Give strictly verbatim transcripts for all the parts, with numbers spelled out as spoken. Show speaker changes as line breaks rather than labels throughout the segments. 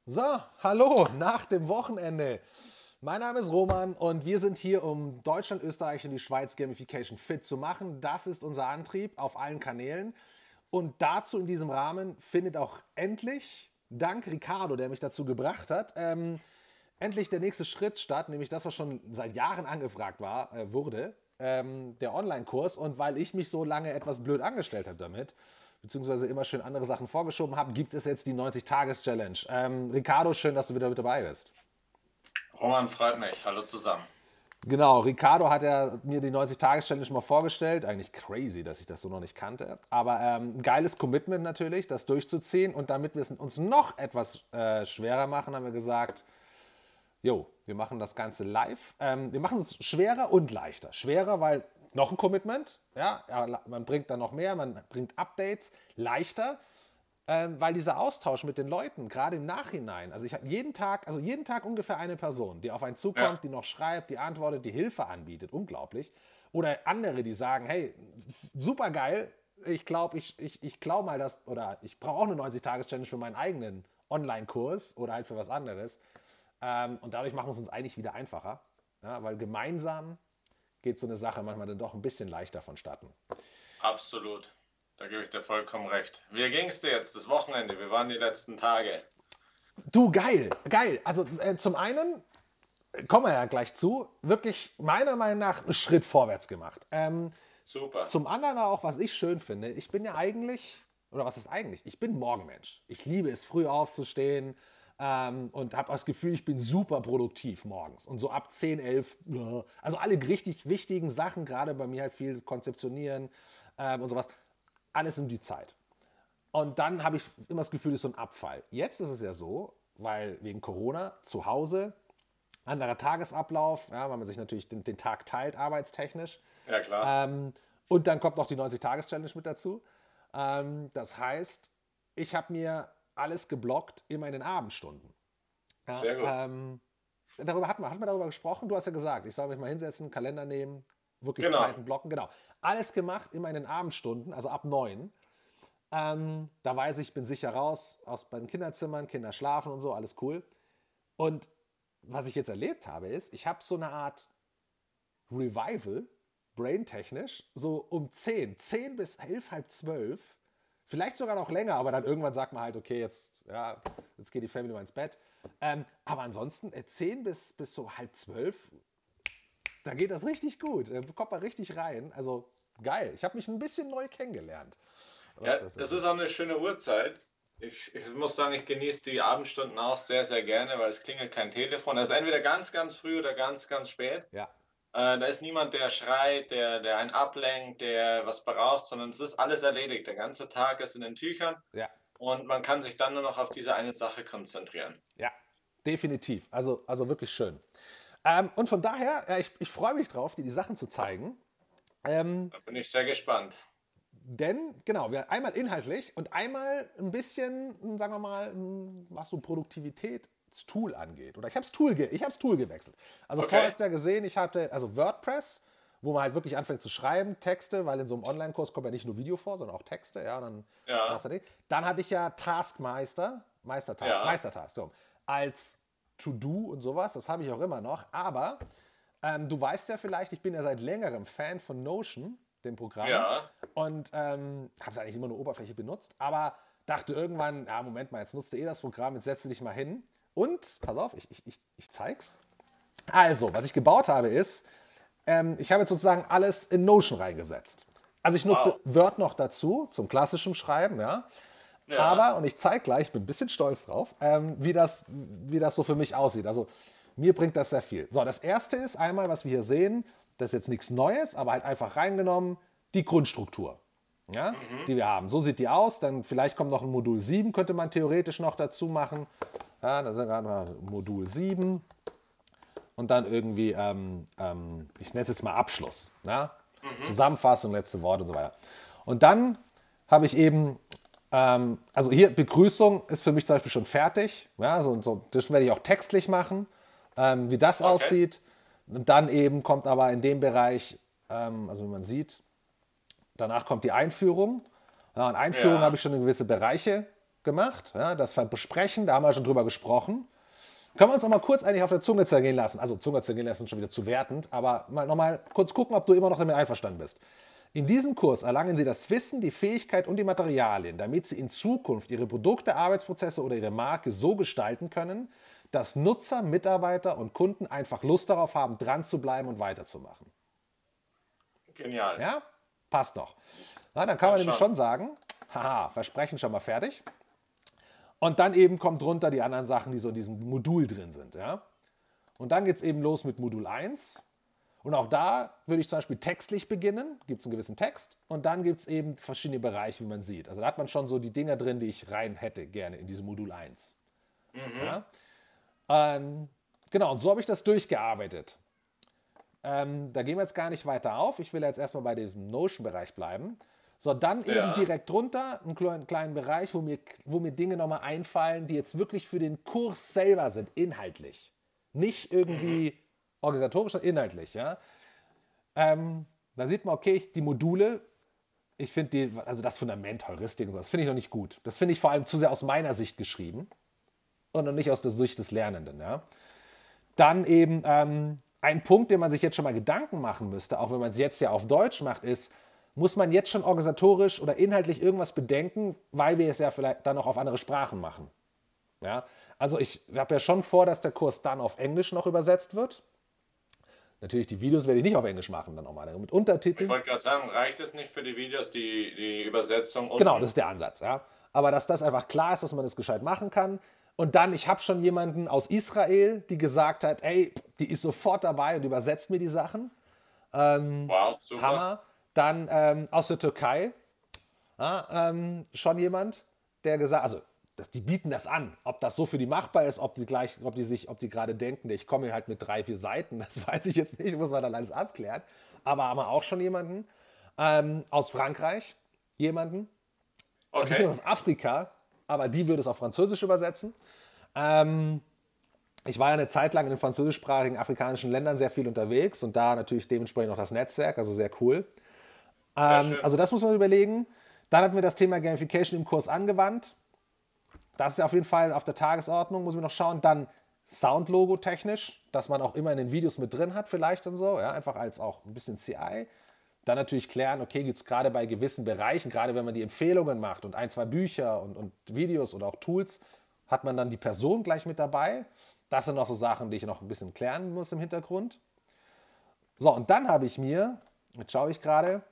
So, hallo, nach dem Wochenende. Mein Name ist Roman und wir sind hier, um Deutschland, Österreich und die Schweiz Gamification fit zu machen. Das ist unser Antrieb auf allen Kanälen. Und dazu in diesem Rahmen findet auch endlich, dank Ricardo, der mich dazu gebracht hat, ähm, endlich der nächste Schritt statt, nämlich das, was schon seit Jahren angefragt war, äh, wurde, ähm, der Online-Kurs. Und weil ich mich so lange etwas blöd angestellt habe damit, beziehungsweise immer schön andere Sachen vorgeschoben habe, gibt es jetzt die neunzig-Tages-Challenge. Ähm, Ricardo, schön, dass du wieder mit dabei bist.
Roman, freut mich. Hallo zusammen.
Genau, Ricardo hat ja mir die neunzig-Tages-Challenge mal vorgestellt. Eigentlich crazy, dass ich das so noch nicht kannte. Aber ähm, ein geiles Commitment natürlich, das durchzuziehen. Und damit wir es uns noch etwas äh, schwerer machen, haben wir gesagt, jo, wir machen das Ganze live. Ähm, wir machen es schwerer und leichter. Schwerer, weil noch ein Commitment, ja, ja, man bringt dann noch mehr, man bringt Updates. Leichter, ähm, weil dieser Austausch mit den Leuten, gerade im Nachhinein, also ich habe jeden Tag, also jeden Tag ungefähr eine Person, die auf einen
Ja,
zukommt, die noch schreibt, die antwortet, die Hilfe anbietet, unglaublich. Oder andere, die sagen, hey, super geil, ich glaube, ich, ich, ich klau mal das, oder ich brauche auch eine neunzig-Tages-Challenge für meinen eigenen Online-Kurs oder halt für was anderes. Ähm, und dadurch machen wir es uns eigentlich wieder einfacher, ja, weil gemeinsam geht so eine Sache manchmal dann doch ein bisschen leichter vonstatten.
absolut. Da gebe ich dir vollkommen recht. Wie ging es dir jetzt, das Wochenende? Wir waren die letzten Tage.
Du, geil, geil. Also äh, zum einen, äh, kommen wir ja gleich zu, wirklich meiner Meinung nach einen Schritt vorwärts gemacht. Ähm,
Super.
zum anderen auch, was ich schön finde, ich bin ja eigentlich, oder was ist eigentlich? Ich bin ein Morgenmensch. Ich liebe es, früh aufzustehen ähm, und habe das Gefühl, ich bin super produktiv morgens. Und so ab zehn, elf, äh, also alle richtig wichtigen Sachen, gerade bei mir halt viel konzeptionieren ähm, und sowas, alles um die Zeit. Und dann habe ich immer das Gefühl, es ist so ein Abfall. Jetzt ist es ja so, weil wegen Corona zu Hause, anderer Tagesablauf, ja, weil man sich natürlich den, den Tag teilt, arbeitstechnisch.
Ja, klar.
Ähm, und dann kommt noch die neunzig-Tages-Challenge mit dazu. Ähm, das heißt, ich habe mir alles geblockt immer in den Abendstunden. Ja,
Sehr gut.
ähm, darüber hat man, hat man darüber gesprochen? Du hast ja gesagt, ich soll mich mal hinsetzen, Kalender nehmen, wirklich
Genau.
Zeiten blocken. Genau. Alles gemacht, immer in den Abendstunden, also ab neun. Ähm, da weiß ich, ich bin sicher raus aus beiden Kinderzimmern, Kinder schlafen und so, alles cool. Und was ich jetzt erlebt habe, ist, ich habe so eine Art Revival, braintechnisch, so um zehn, zehn bis elf, halb zwölf, vielleicht sogar noch länger, aber dann irgendwann sagt man halt, okay, jetzt, ja, jetzt geht die Family mal ins Bett. Ähm, aber ansonsten, äh, zehn bis, bis so halb zwölf, da geht das richtig gut. Da kommt man richtig rein. Also geil. Ich habe mich ein bisschen neu kennengelernt, was
Ja,
das
das ist
angeht.
auch eine schöne Uhrzeit. Ich, ich muss sagen, ich genieße die Abendstunden auch sehr, sehr gerne, weil es klingelt kein Telefon. Das ist entweder ganz, ganz früh oder ganz, ganz spät.
Ja,
Äh, da ist niemand, der schreit, der, der einen ablenkt, der was braucht, sondern es ist alles erledigt. Der ganze Tag ist in den Tüchern
ja.
und man kann sich dann nur noch auf diese eine Sache konzentrieren.
Ja, definitiv. Also, also wirklich schön. Ähm, und von daher, ja, ich, ich freue mich drauf, dir die Sachen zu zeigen. Ähm,
Da bin ich sehr gespannt.
denn, genau, wir einmal inhaltlich und einmal ein bisschen, sagen wir mal, was so Produktivitätstool angeht. Oder ich habe das Tool, ge ich hab's Tool gewechselt. Also vorher
Okay?
hast du ja gesehen, ich hatte also WordPress, wo man halt wirklich anfängt zu schreiben, Texte, weil in so einem Online-Kurs kommt ja nicht nur Video vor, sondern auch Texte. Ja, und dann, dann, hast
Ja,
du die. Dann hatte ich ja Taskmeister, Meistertask,
ja.
Meistertask, so, als To-Do und sowas. Das habe ich auch immer noch. Aber ähm, du weißt ja vielleicht, ich bin ja seit längerem Fan von Notion, dem Programm.
Ja,
Und ähm, habe es eigentlich immer nur Oberfläche benutzt. Aber dachte irgendwann, ja, Moment mal, jetzt nutzt du eh das Programm, jetzt setze dich mal hin. Und, pass auf, ich, ich, ich, ich zeig's. Also, was ich gebaut habe, ist, ähm, ich habe jetzt sozusagen alles in Notion reingesetzt. Also ich nutze
wow.
Word noch dazu, zum klassischen Schreiben, ja.
Ja,
Aber, und ich zeige gleich, ich bin ein bisschen stolz drauf, ähm, wie, das, wie das so für mich aussieht. Also mir bringt das sehr viel. So, das erste ist einmal, was wir hier sehen, das ist jetzt nichts Neues, aber halt einfach reingenommen, die Grundstruktur, ja,
mhm.
die wir haben. So sieht die aus. Dann vielleicht kommt noch ein Modul sieben, könnte man theoretisch noch dazu machen. Ja, dann sind wir gerade Modul sieben und dann irgendwie, ähm, ähm, ich nenne es jetzt mal Abschluss. Ja?
Mhm.
Zusammenfassung, letzte Worte und so weiter. Und dann habe ich eben, ähm, also hier Begrüßung ist für mich zum Beispiel schon fertig. Ja, so, so, das werde ich auch textlich machen, ähm, wie das
Okay.
aussieht. Und dann eben kommt aber in dem Bereich, ähm, also wie man sieht, danach kommt die Einführung. Ja, und Einführung habe
Ja,
ich schon in gewisse Bereiche. gemacht, ja, das Besprechen, da haben wir schon drüber gesprochen. Können wir uns noch mal kurz eigentlich auf der Zunge zergehen lassen. Also Zunge zergehen lassen ist schon wieder zu wertend, aber mal, noch mal kurz gucken, ob du immer noch damit einverstanden bist. In diesem Kurs erlangen Sie das Wissen, die Fähigkeit und die Materialien, damit Sie in Zukunft Ihre Produkte, Arbeitsprozesse oder Ihre Marke so gestalten können, dass Nutzer, Mitarbeiter und Kunden einfach Lust darauf haben, dran zu bleiben und weiterzumachen.
Genial.
Ja, passt noch. Na, dann kann man nämlich schon sagen, haha, Versprechen schon mal fertig. Und dann eben kommt drunter die anderen Sachen, die so in diesem Modul drin sind. Ja? Und dann geht es eben los mit Modul eins. Und auch da würde ich zum Beispiel textlich beginnen, gibt es einen gewissen Text. Und dann gibt es eben verschiedene Bereiche, wie man sieht. Also da hat man schon so die Dinger drin, die ich rein hätte gerne in diesem Modul eins. Mhm. Ja? Ähm, genau, und so habe ich das durchgearbeitet. Ähm, da gehen wir jetzt gar nicht weiter auf. Ich will jetzt erstmal bei diesem Notion-Bereich bleiben. So, dann eben ja. direkt drunter, einen kleinen, kleinen Bereich, wo mir, wo mir Dinge nochmal einfallen, die jetzt wirklich für den Kurs selber sind, inhaltlich. Nicht irgendwie mhm. organisatorisch, sondern inhaltlich. Ja? Ähm, da sieht man, okay, die Module, ich finde die, also das Fundament, Heuristik und so, das finde ich noch nicht gut. Das finde ich vor allem zu sehr aus meiner Sicht geschrieben und noch nicht aus der Sicht des Lernenden. Ja? Dann eben ähm, ein Punkt, den man sich jetzt schon mal Gedanken machen müsste, auch wenn man es jetzt ja auf Deutsch macht, ist, muss man jetzt schon organisatorisch oder inhaltlich irgendwas bedenken, weil wir es ja vielleicht dann noch auf andere Sprachen machen. Ja? Also ich habe ja schon vor, dass der Kurs dann auf Englisch noch übersetzt wird. Natürlich, die Videos werde ich nicht auf Englisch machen, dann nochmal mit Untertiteln.
Ich wollte gerade sagen, reicht es nicht für die Videos, die, die Übersetzung? Unten?
Genau, das ist der Ansatz. Ja? Aber dass das einfach klar ist, dass man das gescheit machen kann. Und dann, ich habe schon jemanden aus Israel, die gesagt hat, ey, die ist sofort dabei und übersetzt mir die Sachen. Ähm,
wow, super.
Hammer. Dann ähm, aus der Türkei ja, ähm, schon jemand, der gesagt, also das, die bieten das an, ob das so für die machbar ist, ob die gleich, ob die sich, ob die gerade denken, ich komme hier halt mit drei, vier Seiten, das weiß ich jetzt nicht, muss man dann alles abklären. Aber haben wir auch schon jemanden ähm, aus Frankreich, jemanden,
okay.
beziehungsweise aus Afrika, aber die würde es auf Französisch übersetzen. Ähm, Ich war ja eine Zeit lang in den französischsprachigen afrikanischen Ländern sehr viel unterwegs und da natürlich dementsprechend auch das Netzwerk, also sehr cool. Ähm, also das muss man überlegen. Dann hatten wir das Thema Gamification im Kurs angewandt. Das ist ja auf jeden Fall auf der Tagesordnung, muss man noch schauen. Dann Soundlogo technisch, dass man auch immer in den Videos mit drin hat vielleicht und so, ja, einfach als auch ein bisschen C I. Dann natürlich klären, okay, gibt es gerade bei gewissen Bereichen, gerade wenn man die Empfehlungen macht und ein, zwei Bücher und, und Videos oder auch Tools, hat man dann die Person gleich mit dabei. Das sind noch so Sachen, die ich noch ein bisschen klären muss im Hintergrund. So, und dann habe ich mir, jetzt schaue ich gerade,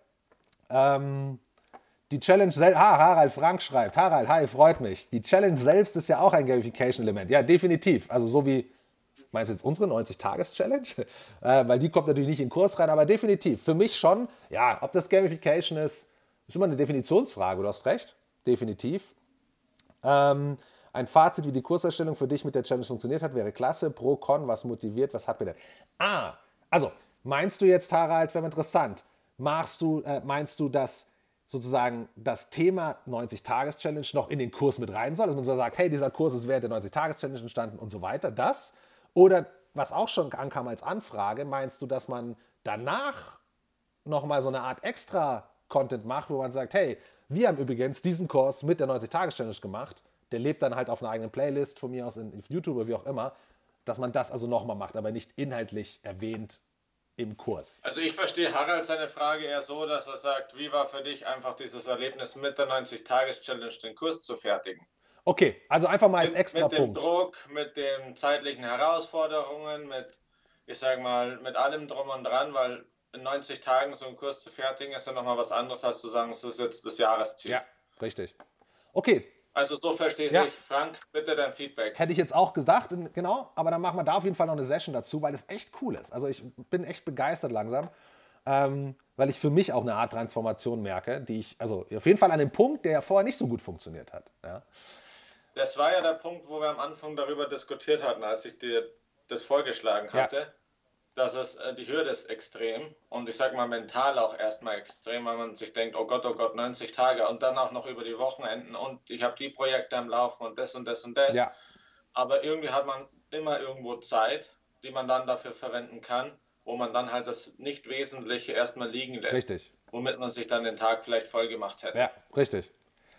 ähm, die Challenge selbst, ah, Harald Frank schreibt, Harald, hi, freut mich. Die Challenge selbst ist ja auch ein Gamification-Element. Ja, definitiv. Also so wie, meinst du jetzt unsere neunzig-Tages-Challenge? äh, weil die kommt natürlich nicht in den Kurs rein, aber definitiv. Für mich schon, ja, ob das Gamification ist, ist immer eine Definitionsfrage, du hast recht, definitiv. Ähm, Ein Fazit, wie die Kurserstellung für dich mit der Challenge funktioniert hat, wäre klasse. Pro, Con, was motiviert, was hat mir denn? Ah, also meinst du jetzt, Harald, wäre interessant, machst du, äh, meinst du, dass sozusagen das Thema neunzig-Tages-Challenge noch in den Kurs mit rein soll? Dass man so sagt, hey, dieser Kurs ist während der neunzig-Tages-Challenge entstanden und so weiter, das? Oder, was auch schon ankam als Anfrage, meinst du, dass man danach nochmal so eine Art Extra-Content macht, wo man sagt, hey, wir haben übrigens diesen Kurs mit der neunzig-Tages-Challenge gemacht, der lebt dann halt auf einer eigenen Playlist von mir aus in, in YouTube oder wie auch immer, dass man das also nochmal macht, aber nicht inhaltlich erwähnt im Kurs.
Also ich verstehe Harald seine Frage eher so, dass er sagt, wie war für dich einfach dieses Erlebnis mit der neunzig-Tages-Challenge den Kurs zu fertigen?
Okay, also einfach mal als
mit,
extra
mit dem
Punkt.
Druck, mit den zeitlichen Herausforderungen, mit, ich sage mal, mit allem drum und dran, weil in neunzig Tagen so einen Kurs zu fertigen, ist ja nochmal was anderes, als zu sagen, es ist jetzt das Jahresziel.
Ja, richtig. Okay.
Also so verstehe
ja.
ich. Frank, bitte dein Feedback.
Hätte ich jetzt auch gesagt, genau, aber dann machen wir da auf jeden Fall noch eine Session dazu, weil das echt cool ist. Also ich bin echt begeistert langsam, ähm, weil ich für mich auch eine Art Transformation merke, die ich, also auf jeden Fall an dem Punkt, der ja vorher nicht so gut funktioniert hat. Ja.
Das war ja der Punkt, wo wir am Anfang darüber diskutiert hatten, als ich dir das vorgeschlagen hatte, ja. dass es, die Hürde ist extrem und ich sage mal mental auch erstmal extrem, weil man sich denkt, oh Gott, oh Gott, neunzig Tage und dann auch noch über die Wochenenden und ich habe die Projekte am Laufen und das und das und das.
Ja.
Aber irgendwie hat man immer irgendwo Zeit, die man dann dafür verwenden kann, wo man dann halt das Nicht-Wesentliche erstmal liegen lässt.
Richtig.
Womit man sich dann den Tag vielleicht voll gemacht hätte.
Ja, richtig.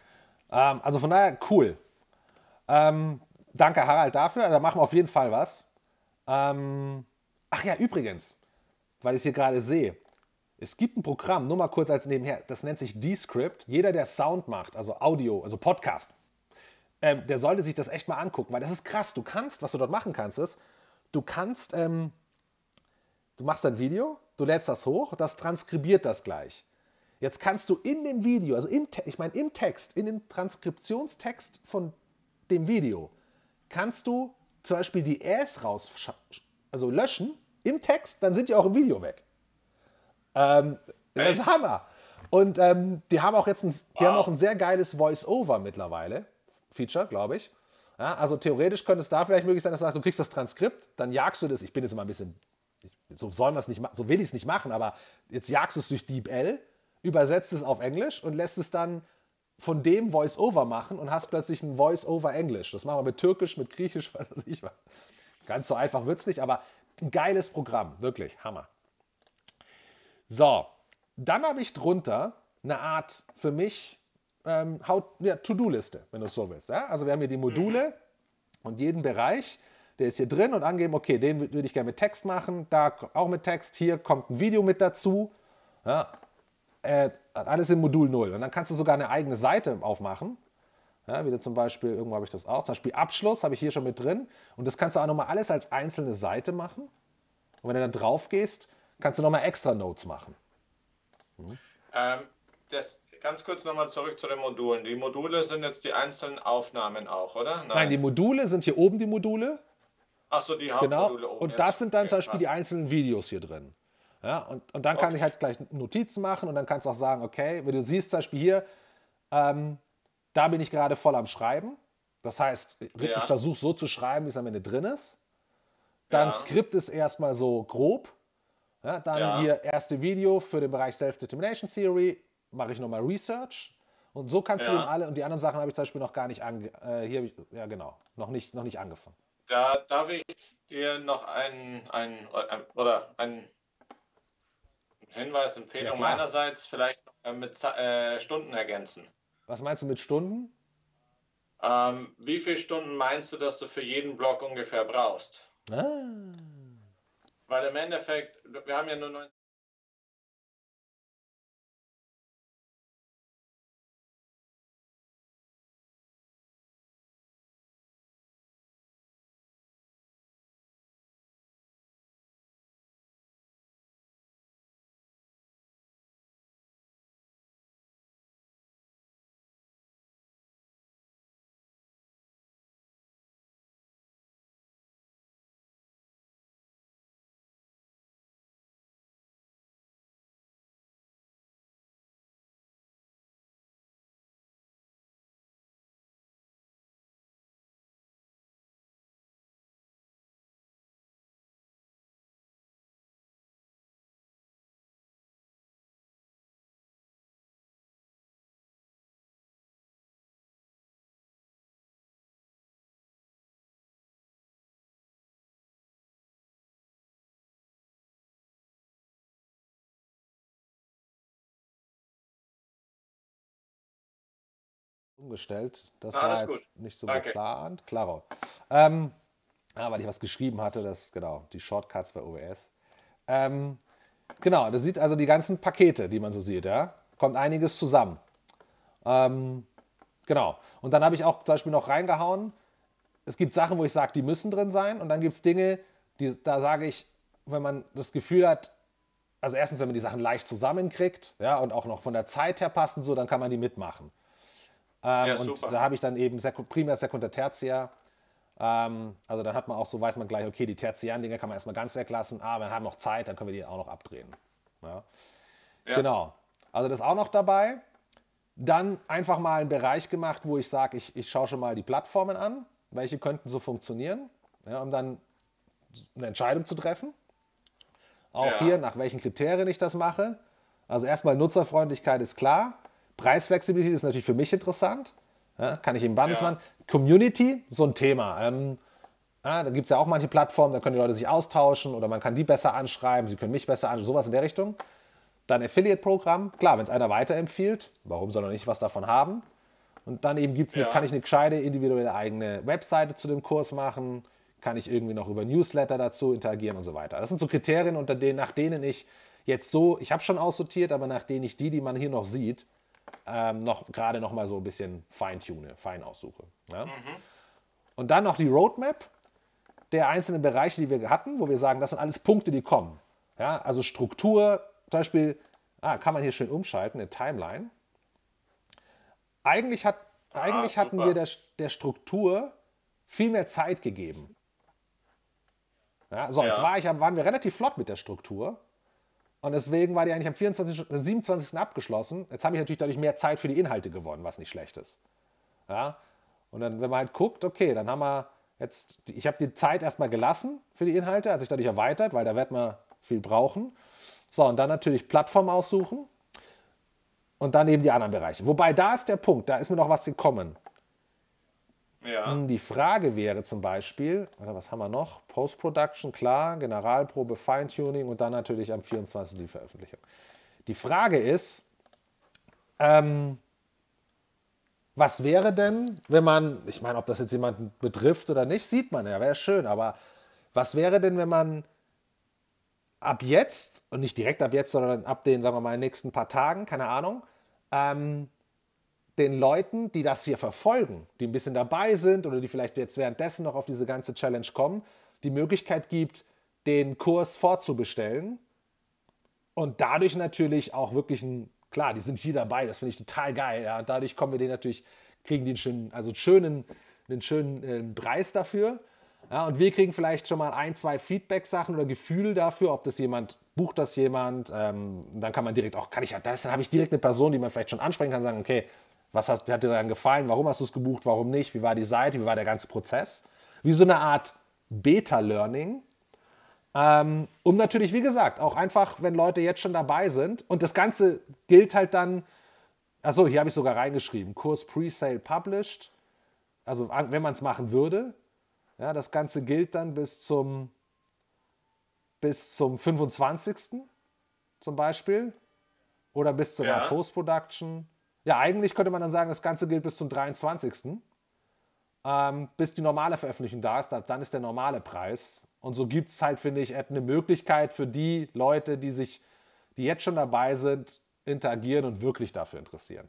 Ähm, also von daher, cool. Ähm, danke, Harald, dafür. Da machen wir auf jeden Fall was. Ähm, ach ja, übrigens, weil ich es hier gerade sehe. Es gibt ein Programm, nur mal kurz als nebenher, das nennt sich Descript. Jeder, der Sound macht, also Audio, also Podcast, ähm, der sollte sich das echt mal angucken, weil das ist krass. Du kannst, was du dort machen kannst, ist, du kannst, ähm, du machst ein Video, du lädst das hoch, das transkribiert das gleich. Jetzt kannst du in dem Video, also im, ich meine im Text, in dem Transkriptionstext von dem Video, kannst du zum Beispiel die Äs raus, also löschen im Text, dann sind die auch im Video weg. Ähm, das ist Hammer. Und ähm, die haben auch jetzt ein, die wow. haben auch ein sehr geiles Voice-Over mittlerweile, Feature, glaube ich. Ja, also theoretisch könnte es da vielleicht möglich sein, dass du sagst, du kriegst das Transkript, dann jagst du das, ich bin jetzt immer ein bisschen, so sollen wir es nicht machen, so will ich es nicht machen, aber jetzt jagst du es durch DeepL, übersetzt es auf Englisch und lässt es dann von dem Voice-Over machen und hast plötzlich ein Voice-Over Englisch. Das machen wir mit Türkisch, mit Griechisch, was weiß ich was. Ganz so einfach wird es nicht, aber ein geiles Programm, wirklich, Hammer. So, dann habe ich drunter eine Art für mich ähm, ja, To-Do-Liste, wenn du es so willst. Ja? Also wir haben hier die Module und jeden Bereich, der ist hier drin und angeben, okay, den würde ich gerne mit Text machen, da auch mit Text, hier kommt ein Video mit dazu. Ja? Äh, alles im Modul null. Und dann kannst du sogar eine eigene Seite aufmachen. Ja, wie zum Beispiel, irgendwo habe ich das auch, zum Beispiel Abschluss habe ich hier schon mit drin. Und das kannst du auch nochmal alles als einzelne Seite machen. Und wenn du dann drauf gehst, kannst du nochmal extra Notes machen.
Mhm. Ähm, das, ganz kurz nochmal zurück zu den Modulen. Die Module sind jetzt die einzelnen Aufnahmen auch, oder?
Nein, Nein die Module sind hier oben die Module.
Achso, die Hauptmodule
genau.
oben.
Und
jetzt.
das sind dann
okay,
zum Beispiel
passt.
die einzelnen Videos hier drin. Ja, und, und dann kann okay. ich halt gleich Notizen machen und dann kannst du auch sagen, okay, wenn du siehst zum Beispiel hier, ähm, da bin ich gerade voll am Schreiben. Das heißt, ich
ja.
versuche so zu schreiben, wie es am Ende drin ist. Dann
ja.
Skript ist erstmal so grob. Ja, dann ja. hier erste Video für den Bereich Self-Determination Theory, mache ich nochmal Research. Und so kannst ja. du eben alle, und die anderen Sachen habe ich zum Beispiel noch gar nicht, ange, äh, hier ich, ja genau, noch nicht, noch nicht angefangen.
Da darf ich dir noch einen, einen oder einen Hinweis, Empfehlung ja, meinerseits vielleicht mit äh, Stunden ergänzen.
Was meinst du mit Stunden?
Ähm, wie viele Stunden meinst du, dass du für jeden Block ungefähr brauchst?
Ah.
Weil im Endeffekt, wir haben ja nur neun.
umgestellt. Das
ah,
war jetzt
gut.
nicht so
Danke.
geplant. Klaro. Ähm, ah, weil ich was geschrieben hatte, das, genau, die Shortcuts bei O B S. Ähm, genau, das sieht also die ganzen Pakete, die man so sieht, ja. Kommt einiges zusammen. Ähm, genau. Und dann habe ich auch zum Beispiel noch reingehauen, es gibt Sachen, wo ich sage, die müssen drin sein. Und dann gibt es Dinge, die, da sage ich, wenn man das Gefühl hat, also erstens, wenn man die Sachen leicht zusammenkriegt, ja, und auch noch von der Zeit her passen, so, dann kann man die mitmachen. Ähm,
ja,
und
super.
da habe ich dann eben Sek primär, sekundär, tertiär. Ähm, also dann hat man auch so, weiß man gleich, okay, die tertiären Dinge kann man erstmal ganz weglassen. Ah, wir haben noch Zeit, dann können wir die auch noch abdrehen. Ja. Ja. Genau. Also das ist auch noch dabei. Dann einfach mal einen Bereich gemacht, wo ich sage, ich, ich schaue schon mal die Plattformen an, welche könnten so funktionieren, ja, um dann eine Entscheidung zu treffen. Auch ja. hier, nach welchen Kriterien ich das mache. Also erstmal Nutzerfreundlichkeit ist klar. Preisflexibilität ist natürlich für mich interessant. Ja, kann ich im Bundles machen. Ja. Community, so ein Thema. Ähm, ja, da gibt es ja auch manche Plattformen, da können die Leute sich austauschen oder man kann die besser anschreiben, sie können mich besser anschreiben, sowas in der Richtung. Dann Affiliate-Programm. Klar, wenn es einer weiterempfiehlt, warum soll er nicht was davon haben? Und dann eben gibt's eine,
Ja.
kann ich eine gescheite individuelle eigene Webseite zu dem Kurs machen, kann ich irgendwie noch über Newsletter dazu interagieren und so weiter. Das sind so Kriterien, unter denen, nach denen ich jetzt so, ich habe schon aussortiert, aber nach denen ich die, die man hier noch sieht, ähm, noch gerade noch mal so ein bisschen feintune, fein aussuche. Ja?
Mhm.
Und dann noch die Roadmap der einzelnen Bereiche, die wir hatten, wo wir sagen, das sind alles Punkte, die kommen. Ja? Also Struktur, zum Beispiel, ah, kann man hier schön umschalten, eine Timeline. Eigentlich, hat,
Ah,
eigentlich hatten
super.
wir der, der Struktur viel mehr Zeit gegeben. Ja, so, jetzt
Ja.
war ich, waren wir relativ flott mit der Struktur. Und deswegen war die eigentlich am vierundzwanzigsten am siebenundzwanzigsten abgeschlossen. Jetzt habe ich natürlich dadurch mehr Zeit für die Inhalte gewonnen, was nicht schlecht ist. Ja? Und dann, wenn man halt guckt, okay, dann haben wir jetzt, ich habe die Zeit erstmal gelassen für die Inhalte, hat sich dadurch erweitert, weil da wird man viel brauchen. So, und dann natürlich Plattform aussuchen und dann eben die anderen Bereiche. Wobei, da ist der Punkt, da ist mir noch was gekommen.
Ja.
Hm, Die Frage wäre zum Beispiel, oder was haben wir noch? Post-Production, klar, Generalprobe, Feintuning und dann natürlich am vierundzwanzigsten die Veröffentlichung. Die Frage ist, ähm, was wäre denn, wenn man, ich meine, ob das jetzt jemanden betrifft oder nicht, sieht man ja, wäre schön, aber was wäre denn, wenn man ab jetzt, und nicht direkt ab jetzt, sondern ab den, sagen wir mal, nächsten paar Tagen, keine Ahnung, ähm, den Leuten, die das hier verfolgen, die ein bisschen dabei sind oder die vielleicht jetzt währenddessen noch auf diese ganze Challenge kommen, die Möglichkeit gibt, den Kurs vorzubestellen und dadurch natürlich auch wirklich ein, klar, die sind hier dabei, das finde ich total geil, ja, und dadurch kommen wir denen natürlich, kriegen die einen schönen, also einen schönen, einen schönen äh, Preis dafür, ja, und wir kriegen vielleicht schon mal ein, zwei Feedback-Sachen oder Gefühl dafür, ob das jemand, bucht das jemand, ähm, dann kann man direkt auch, kann ich ja, dann habe ich direkt eine Person, die man vielleicht schon ansprechen kann, sagen, okay, was hast, hat dir daran gefallen? Warum hast du es gebucht? Warum nicht? Wie war die Seite? Wie war der ganze Prozess? Wie so eine Art Beta-Learning. Ähm, um natürlich, wie gesagt, auch einfach, wenn Leute jetzt schon dabei sind. Und das Ganze gilt halt dann, achso, hier habe ich sogar reingeschrieben, Kurs Pre-Sale Published. Also wenn man es machen würde. Ja, das Ganze gilt dann bis zum, bis zum fünfundzwanzigsten zum Beispiel. Oder bis zu einer
Ja.
Post-Production. Ja, eigentlich könnte man dann sagen, das Ganze gilt bis zum dreiundzwanzigsten Ähm, bis die normale Veröffentlichung da ist, dann ist der normale Preis. Und so gibt es halt, finde ich, eine Möglichkeit für die Leute, die sich, die jetzt schon dabei sind, interagieren und wirklich dafür interessieren.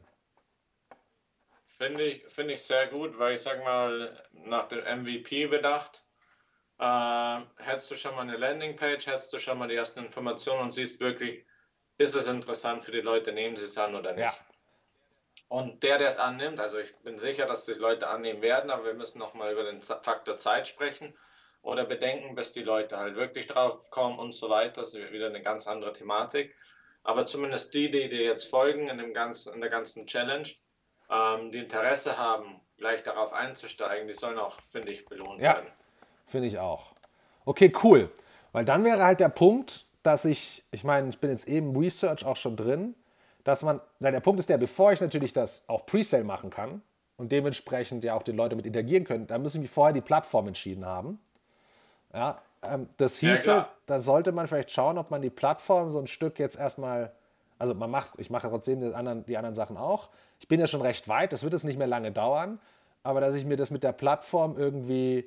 Finde ich, finde ich sehr gut, weil ich sag mal, nach dem M V P bedacht, äh, hättest du schon mal eine Landingpage, hättest du schon mal die ersten Informationen und siehst wirklich, ist es interessant für die Leute, nehmen sie es an oder nicht.
Ja.
Und der, der es annimmt, also ich bin sicher, dass die Leute annehmen werden, aber wir müssen nochmal über den Z- Faktor Zeit sprechen oder bedenken, bis die Leute halt wirklich drauf kommen und so weiter. Das ist wieder eine ganz andere Thematik. Aber zumindest die, die dir jetzt folgen in, dem ganzen, in der ganzen Challenge, ähm, die Interesse haben, gleich darauf einzusteigen, die sollen auch, finde ich, belohnt
Ja.
werden.
Finde ich auch. Okay, cool. Weil dann wäre halt der Punkt, dass ich, ich meine, ich bin jetzt eben im Research auch schon drin, dass man, weil der Punkt ist der, bevor ich natürlich das auch Presale machen kann und dementsprechend ja auch die Leute mit interagieren können, da müssen wir vorher die Plattform entschieden haben. Ja, ähm, das
Ja,
hieße,
klar.
da sollte man vielleicht schauen, ob man die Plattform so ein Stück jetzt erstmal, also man macht, ich mache trotzdem die anderen, die anderen Sachen auch. Ich bin ja schon recht weit, das wird jetzt nicht mehr lange dauern, aber dass ich mir das mit der Plattform irgendwie,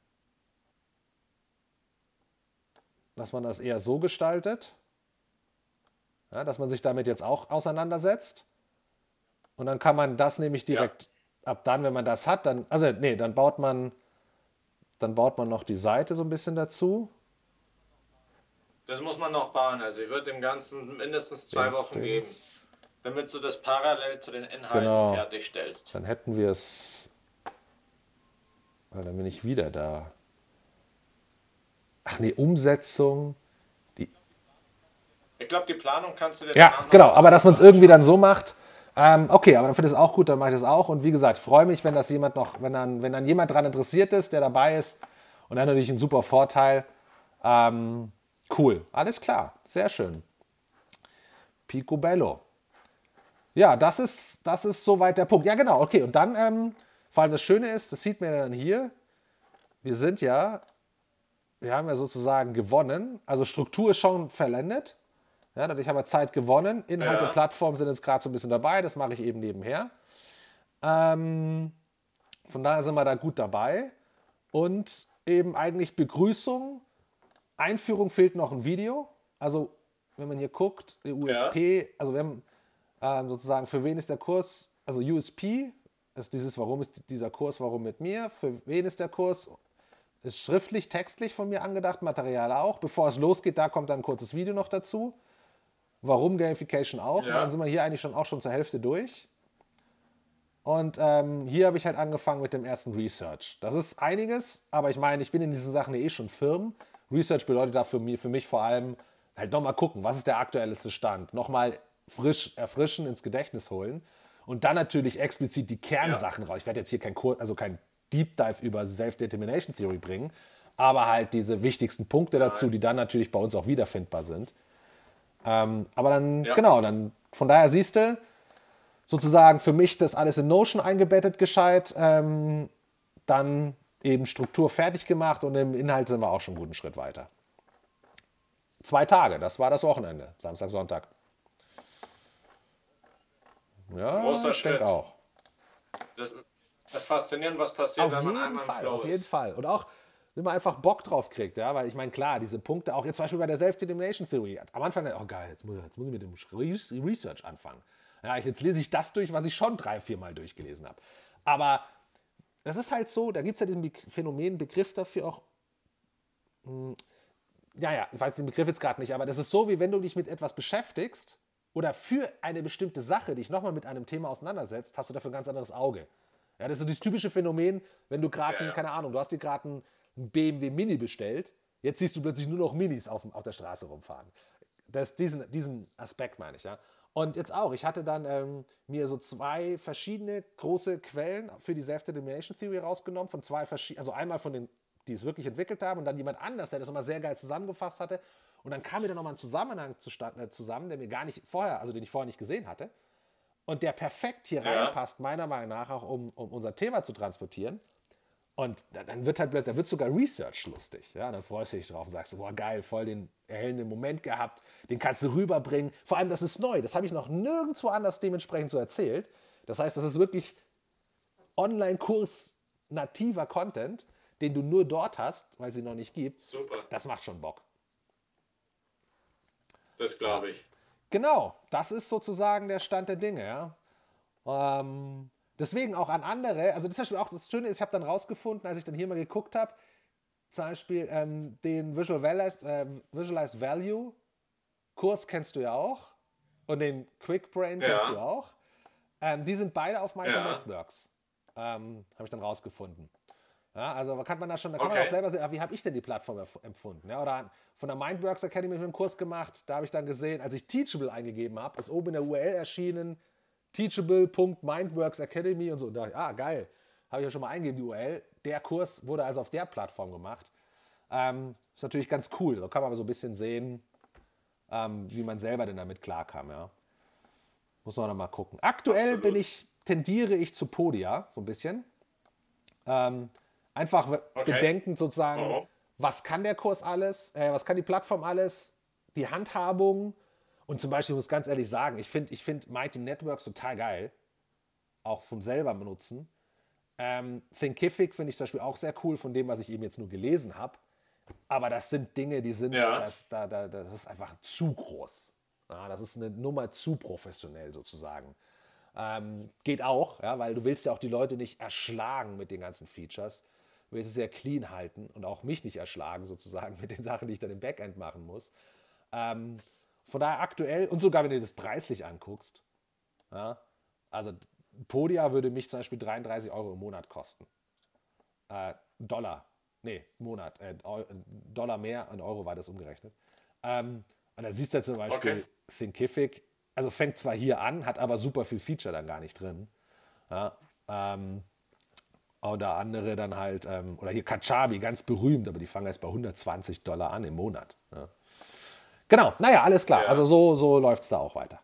dass man das eher so gestaltet, ja, dass man sich damit jetzt auch auseinandersetzt. Und dann kann man das nämlich direkt, ab dann, wenn man das hat, dann, also nee, dann baut man, dann baut man noch die Seite so ein bisschen dazu.
Das muss man noch bauen. Also ich würde dem Ganzen mindestens zwei Wochen geben,
Instance.
damit du das parallel zu den Inhalten
Genau.
fertigstellst.
Dann hätten wir es. Ah, dann bin ich wieder da. Ach nee, Umsetzung.
Ich glaube, die Planung kannst du dir
Ja,
danach noch
genau,
machen.
aber dass man es irgendwie dann so macht. Ähm, okay, aber dann finde ich es auch gut, dann mache ich das auch. Und wie gesagt, ich freue mich, wenn das jemand noch, wenn dann, wenn dann jemand daran interessiert ist, der dabei ist. Und dann natürlich ein super Vorteil. Ähm, cool, alles klar, sehr schön. Picobello. Ja, das ist, das ist soweit der Punkt. Ja, genau, okay. Und dann, ähm, vor allem das Schöne ist, das sieht man ja dann hier, wir sind ja, wir haben ja sozusagen gewonnen. Also Struktur ist schon verwendet. Ja, dadurch haben wir Zeit gewonnen. Inhalt
Ja.
und Plattform sind jetzt gerade so ein bisschen dabei. Das mache ich eben nebenher. Ähm, von daher sind wir da gut dabei. Und eben eigentlich Begrüßung, Einführung fehlt noch ein Video. Also wenn man hier guckt, der U S P, ja. also wir haben ähm, sozusagen, für wen ist der Kurs, also U S P ist dieses, warum ist dieser Kurs, warum mit mir, für wen ist der Kurs, ist schriftlich, textlich von mir angedacht, Material auch. Bevor es losgeht, da kommt dann ein kurzes Video noch dazu. Warum Gamification auch. Ja. Und dann sind wir hier eigentlich schon auch schon zur Hälfte durch. Und ähm, hier habe ich halt angefangen mit dem ersten Research. Das ist einiges, aber ich meine, ich bin in diesen Sachen eh schon firm. Research bedeutet da für mich, für mich vor allem halt nochmal gucken, was ist der aktuellste Stand. Nochmal frisch erfrischen, ins Gedächtnis holen. Und dann natürlich explizit die Kernsachen ja. raus. Ich werde jetzt hier kein, Kur also kein Deep Dive über Self-Determination Theory bringen, aber halt diese wichtigsten Punkte dazu, Nein. die dann natürlich bei uns auch wiederfindbar sind. Ähm, aber dann, ja. genau, dann von daher siehst du, sozusagen für mich das alles in Notion eingebettet gescheit, ähm, dann eben Struktur fertig gemacht und im Inhalt sind wir auch schon einen guten Schritt weiter. Zwei Tage, das war das Wochenende, Samstag, Sonntag. Ja,
Großer
ich
Schritt.
denke auch.
Das, das ist faszinierend, was passiert,
auf
wenn man
jeden
einmal
Fall,
im Flow
auf jeden
ist.
Fall. Und auch, wenn man einfach Bock drauf kriegt, ja, weil ich meine, klar, diese Punkte, auch jetzt zum Beispiel bei der Self-Determination Theory, am Anfang, oh geil, jetzt muss, jetzt muss ich mit dem Research anfangen. Ja, jetzt lese ich das durch, was ich schon drei, vier Mal durchgelesen habe. Aber das ist halt so, da gibt es ja diesen Phänomen, Begriff dafür auch, mh, ja, ja, ich weiß den Begriff jetzt gerade nicht, aber das ist so, wie wenn du dich mit etwas beschäftigst oder für eine bestimmte Sache dich nochmal mit einem Thema auseinandersetzt, hast du dafür ein ganz anderes Auge. Ja, das ist so das typische Phänomen, wenn du gerade, ja, ja. keine Ahnung, du hast dir gerade einen B M W Mini bestellt, jetzt siehst du plötzlich nur noch Minis auf, auf der Straße rumfahren. Das, diesen, diesen Aspekt meine ich, ja. Und jetzt auch, ich hatte dann ähm, mir so zwei verschiedene große Quellen für die Self-Determination Theory rausgenommen, von zwei verschiedenen, also einmal von den, die es wirklich entwickelt haben und dann jemand anders, der das nochmal sehr geil zusammengefasst hatte. Und dann kam mir dann nochmal ein Zusammenhang zustande, zusammen, der mir gar nicht vorher, also den ich vorher nicht gesehen hatte. Und der perfekt hier ja. reinpasst, meiner Meinung nach auch, um, um unser Thema zu transportieren. Und dann wird halt, da wird sogar Research lustig. Ja? Dann freust du dich drauf und sagst, boah geil, voll den erhellenden Moment gehabt, den kannst du rüberbringen. Vor allem, das ist neu, das habe ich noch nirgendwo anders dementsprechend so erzählt. Das heißt, das ist wirklich Online-Kurs nativer Content, den du nur dort hast, weil es ihn noch nicht gibt.
Super.
Das macht schon Bock.
Das glaube ich.
Genau, das ist sozusagen der Stand der Dinge. Ja? Ähm, deswegen auch an andere, also das, ist auch, das Schöne ist, ich habe dann rausgefunden, als ich dann hier mal geguckt habe, zum Beispiel ähm, den Visualize, äh, Visualize Value Kurs kennst du ja auch und den Quick Brain kennst ja. du auch. Ähm, die sind beide auf Mighty ja. Networks, ähm, habe ich dann rausgefunden. Ja, also kann man da schon, da kann okay. man auch selber sehen, wie habe ich denn die Plattform empfunden? Ja, oder von der Mindworks Academy einen Kurs gemacht, da habe ich dann gesehen, als ich Teachable eingegeben habe, ist oben in der U R L erschienen, teachable Punkt mindworks academy und so. Und da dachte ich, ah, geil, habe ich ja schon mal eingegeben, die U R L. Der Kurs wurde also auf der Plattform gemacht. Ähm, ist natürlich ganz cool, da kann man aber so ein bisschen sehen, ähm, wie man selber denn damit klarkam. Ja. Muss man noch mal gucken. Aktuell bin ich, tendiere ich zu Podia, so ein bisschen. Ähm, Einfach okay. bedenkend sozusagen, oh. was kann der Kurs alles, äh, was kann die Plattform alles, die Handhabung und zum Beispiel, ich muss ganz ehrlich sagen, ich finde ich find Mighty Networks total geil, auch vom selber benutzen. Ähm, Thinkific finde ich zum Beispiel auch sehr cool von dem, was ich eben jetzt nur gelesen habe, aber das sind Dinge, die sind, ja. das, da, da, das ist einfach zu groß. Ja, das ist eine Nummer zu professionell sozusagen. Ähm, geht auch, ja, weil du willst ja auch die Leute nicht erschlagen mit den ganzen Features. Du willst es sehr clean halten und auch mich nicht erschlagen sozusagen mit den Sachen, die ich dann im Backend machen muss. Ähm, von daher aktuell, und sogar wenn du das preislich anguckst, ja, also Podia würde mich zum Beispiel dreiunddreißig Euro im Monat kosten. Äh, Dollar, nee, Monat, äh, Dollar mehr, ein Euro war das umgerechnet. Ähm, und da siehst du zum Beispiel okay. Thinkific, also fängt zwar hier an, hat aber super viel Feature dann gar nicht drin. Ja, ähm, oder andere dann halt, ähm, oder hier Kajabi, ganz berühmt, aber die fangen erst bei hundertzwanzig Dollar an im Monat. Ja. Genau, naja, alles klar. Ja. Also so, so läuft es da auch weiter.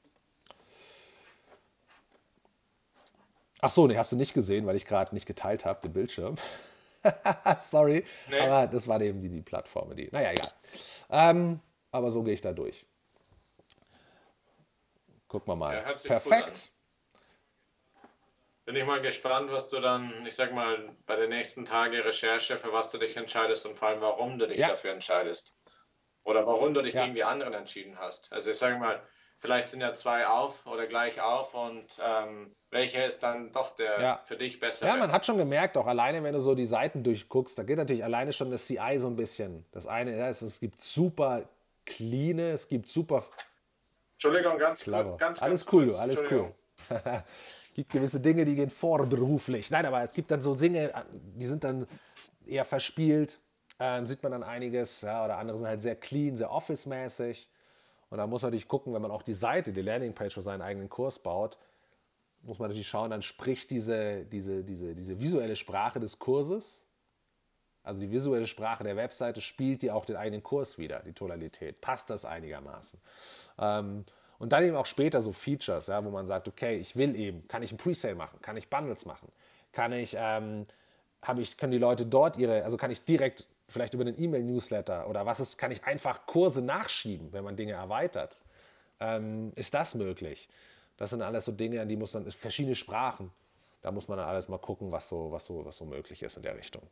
Ach so, nee, hast du nicht gesehen, weil ich gerade nicht geteilt habe, den Bildschirm. Sorry, nee. Aber das war eben die, die Plattform. Die, naja, egal. Ähm, aber so gehe ich da durch. Gucken wir mal. Ja, perfekt.
bin ich mal gespannt, was du dann, ich sag mal, bei der nächsten Tage Recherche, für was du dich entscheidest und vor allem, warum du dich
Ja,
dafür entscheidest. Oder warum du dich
ja,
gegen die anderen entschieden hast. Also ich sage mal, vielleicht sind ja zwei auf oder gleich auf und ähm, welcher ist dann doch der
ja.
für dich
Ja,
bessere?
man hat schon gemerkt, auch alleine, wenn du so die Seiten durchguckst, da geht natürlich alleine schon das C I so ein bisschen. Das eine, ja, es, es gibt super clean, es gibt super
Entschuldigung, ganz kurz,
clever.
ganz, ganz
Alles cool, du,
kurz,
alles cool.
Entschuldigung.
Gibt gewisse Dinge, die gehen vorberuflich. Nein, aber es gibt dann so Dinge, die sind dann eher verspielt. Ähm, sieht man dann einiges, ja, oder andere sind halt sehr clean, sehr office-mäßig. Und da muss man natürlich gucken, wenn man auch die Seite, die Landingpage für seinen eigenen Kurs baut, muss man natürlich schauen, dann spricht diese, diese, diese, diese visuelle Sprache des Kurses, also die visuelle Sprache der Webseite, spielt die auch den eigenen Kurs wieder, die Tonalität. Passt das einigermaßen? Ähm, und dann eben auch später so Features, ja, wo man sagt, okay, ich will eben, kann ich ein Presale machen, kann ich Bundles machen, kann ich, ähm, habe ich, können die Leute dort ihre, also kann ich direkt vielleicht über den E-Mail-Newsletter oder was ist, kann ich einfach Kurse nachschieben, wenn man Dinge erweitert? Ähm, ist das möglich? Das sind alles so Dinge, an die muss man, verschiedene Sprachen, da muss man dann alles mal gucken, was so, was so, was so möglich ist in der Richtung.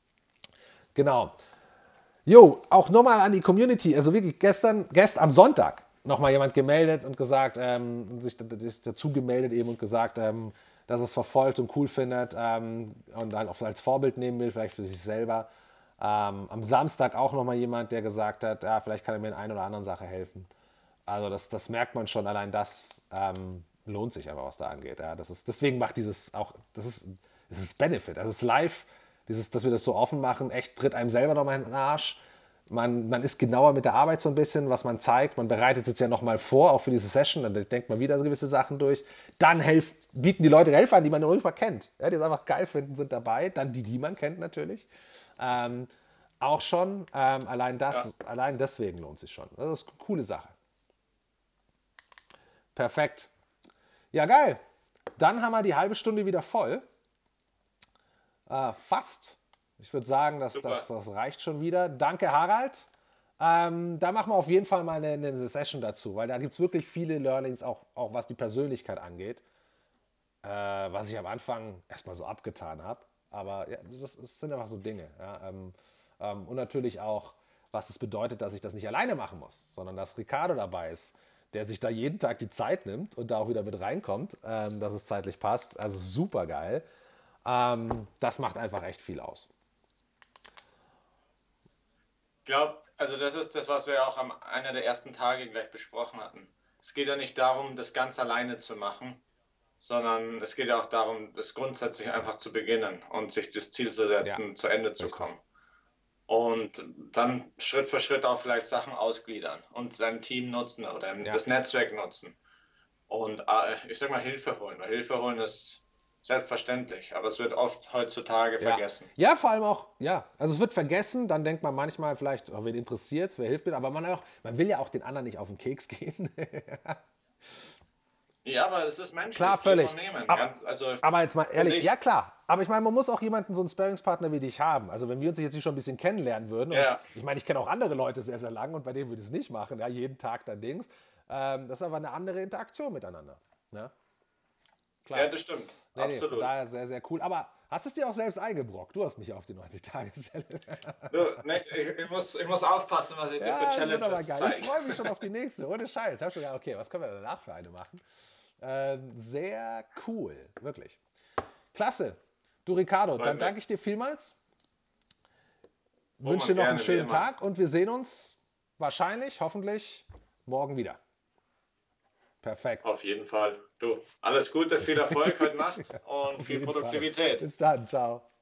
Genau. Jo, auch nochmal an die Community, also wirklich gestern, gestern am Sonntag, nochmal jemand gemeldet und gesagt, ähm, sich dazu gemeldet eben und gesagt, ähm, dass er es verfolgt und cool findet ähm, und dann auch als Vorbild nehmen will, vielleicht für sich selber. Ähm, am Samstag auch nochmal jemand, der gesagt hat, ja, vielleicht kann er mir in einer oder anderen Sache helfen. Also das, das merkt man schon, allein das ähm, lohnt sich aber, was da angeht. Ja, das ist, deswegen macht dieses auch, das ist, das ist Benefit, also es ist live, dieses, dass wir das so offen machen, echt tritt einem selber nochmal in den Arsch. Man, man ist genauer mit der Arbeit so ein bisschen, was man zeigt. Man bereitet es ja nochmal vor, auch für diese Session. Dann denkt man wieder so gewisse Sachen durch. Dann helf, bieten die Leute Helfer an, die man noch nicht mal kennt. Ja, die es einfach geil finden, sind dabei. Dann die, die man kennt natürlich. Ähm, auch schon. Ähm, allein
Ja,
das, allein deswegen lohnt sich schon. Das ist eine coole Sache. Perfekt. Ja, geil. Dann haben wir die halbe Stunde wieder voll. Äh, fast. Ich würde sagen, das, das,
super.
das reicht schon wieder. Danke, Harald. Ähm, da machen wir auf jeden Fall mal eine, eine Session dazu, weil da gibt es wirklich viele Learnings, auch, auch was die Persönlichkeit angeht, äh, was ich am Anfang erstmal so abgetan habe. Aber ja, das, das sind einfach so Dinge. Ja, ähm, ähm, und natürlich auch, was es bedeutet, dass ich das nicht alleine machen muss, sondern dass Ricardo dabei ist, der sich da jeden Tag die Zeit nimmt und da auch wieder mit reinkommt, ähm, dass es zeitlich passt. Also super geil. Ähm, das macht einfach echt viel aus.
Ich glaube, also das ist das, was wir auch am einer der ersten Tage gleich besprochen hatten. Es geht ja nicht darum, das ganz alleine zu machen, sondern es geht ja auch darum, das grundsätzlich einfach zu beginnen und sich das Ziel zu
Ja,
setzen, zu Ende zu
richtig.
kommen. Und dann Schritt für Schritt auch vielleicht Sachen ausgliedern und sein Team nutzen oder
Ja.
das Netzwerk nutzen. Und äh, ich sag mal Hilfe holen, weil Hilfe holen ist selbstverständlich, aber es wird oft heutzutage
Ja.
vergessen.
Ja, vor allem auch, ja, also es wird vergessen, dann denkt man manchmal vielleicht, oh, wen interessiert es, wer hilft mir, aber man, auch, man will ja auch den anderen nicht auf den Keks gehen.
Ja, aber es ist
Klar,
menschlich, geben
völlig.
und nehmen.
Aber,
Ganz, also
aber jetzt mal
für
ehrlich, ja
dich.
klar, aber ich meine, man muss auch jemanden, so einen Sparringspartner wie dich haben. Also wenn wir uns jetzt hier schon ein bisschen kennenlernen würden und
Ja,
ich meine, ich kenne auch andere Leute sehr, sehr lang und bei denen würde ich es nicht machen, ja, jeden Tag dann Dings. Ähm, das ist einfach eine andere Interaktion miteinander. Ja,
ja,
klar.
das stimmt.
Nee, nee, von
Absolut.
daher sehr, sehr cool. Aber hast es dir auch selbst eingebrockt? Du hast mich ja auf die neunzig-Tage-Challenge.
Du, ne, ich, ich, muss, ich muss aufpassen, was ich dir für
Ja, das wird aber
Challenges
geil. Ich
zeige.
freue mich schon auf die nächste. Ohne Scheiß. Ich habe schon gedacht, okay, was können wir danach für eine machen? Ähm, sehr cool. Wirklich. Klasse. Du, Ricardo,
Freut
dann
mich.
danke ich dir vielmals. Wünsche
Roman,
dir noch einen
gerne, wie
schönen
immer.
Tag und wir sehen uns wahrscheinlich, hoffentlich, morgen wieder. Perfekt.
Auf jeden Fall. Du, alles Gute, viel Erfolg heute Nacht und
Auf
viel
jeden Fall.
Produktivität.
Bis dann. Ciao.